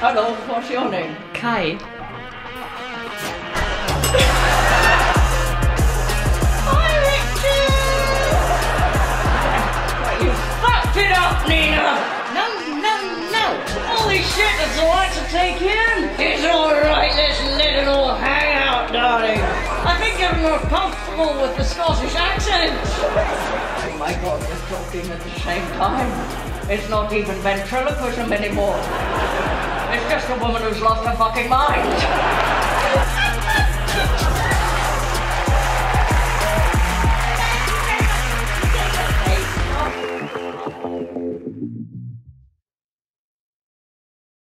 Hello, what's your name? Kai. You fucked it up, Nina! No. Holy shit, that's a lot to take in! It's alright, let's let it all hang out, darling. I think you're more comfortable with the Scottish accent. Oh my god, we're talking at the same time. It's not even ventriloquism anymore. It's just a woman who's lost her fucking mind.